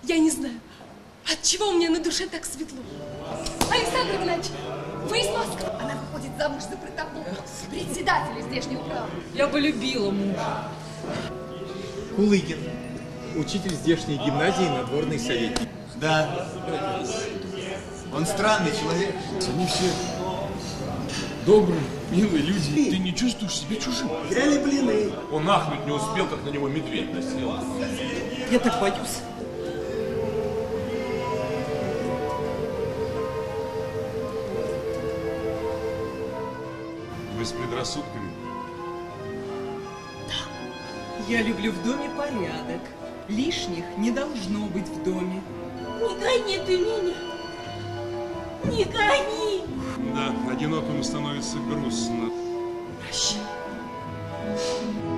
Я не знаю, от чего у меня на душе так светло. Александр Иванович, вы из Москвы. Она выходит замуж за Протопопова, председателя здешнего права. Я бы любила мужа. Кулыгин, учитель здешней гимназии, надворный советник. Да. Он странный человек. Они все добрые, милые люди. Ты не чувствуешь себя чужим? Ели блины. Он ахнуть не успел, как на него медведь насел. Я так боюсь. Вы с предрассудками? Я люблю в доме порядок. Лишних не должно быть в доме. Не гони ты меня. Не гони. Да, одинокому становится грустно. Прощай.